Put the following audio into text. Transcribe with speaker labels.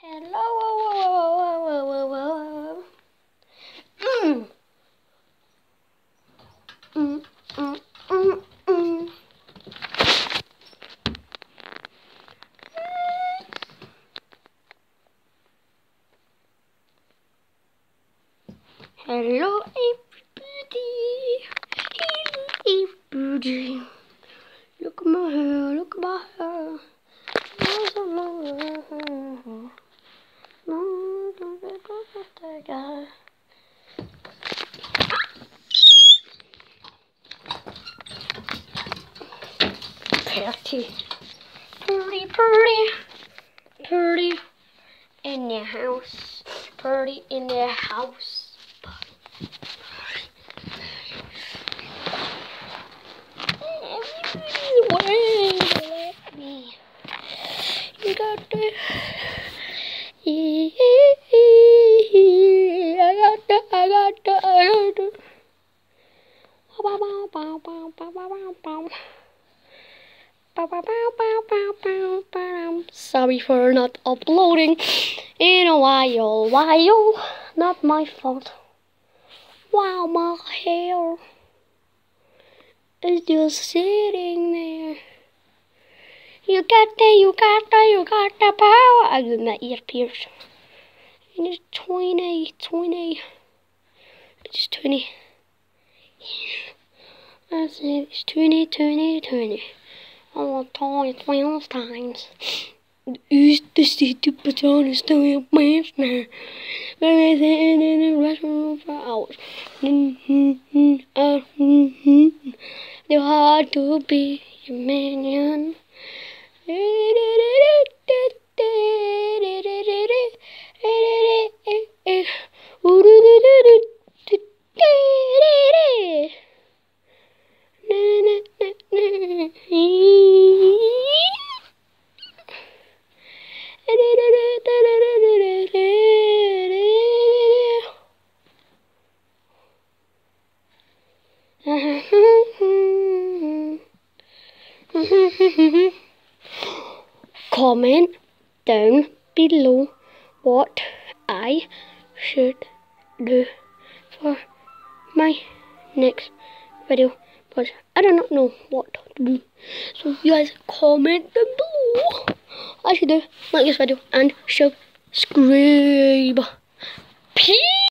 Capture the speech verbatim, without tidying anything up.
Speaker 1: Hello, whoa, whoa, whoa, whoa, whoa, whoa. Mm. Mm, mm, mm, mm. Hello, everybody. Hello, everybody. Look at my hair. Look at my hair. There's a long hair. Pretty, pretty, pretty, pretty in the house, pretty in the house. Everybody's waiting to let me. You got to. I got to. I got to. I got to. Sorry for not uploading in a while, while, not my fault. Wow, my hair is just sitting there. You got the, you got the, you got the power. I got my ear pierced. And it's twenty, twenty. It's twenty. I said it's twenty, twenty, twenty. I want to tell you twelve times. Used to see the pajamas doing pants now. But I sitting in the restroom for hours. They're hard to be your minion. Comment down below what I should do for my next video, because I do not know what to do. So you guys comment down below I should do like this video and subscribe. Peace.